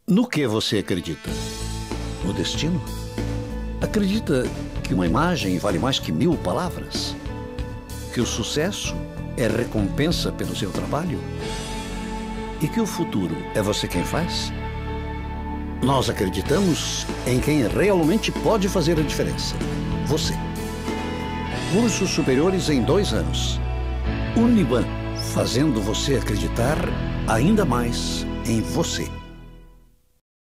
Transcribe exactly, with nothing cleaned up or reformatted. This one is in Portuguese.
No que você acredita? No destino? Acredita que uma imagem vale mais que mil palavras? Que o sucesso é recompensa pelo seu trabalho? E que o futuro é você quem faz? Nós acreditamos em quem realmente pode fazer a diferença. Você. Cursos superiores em dois anos. Uniban, fazendo você acreditar ainda mais em você.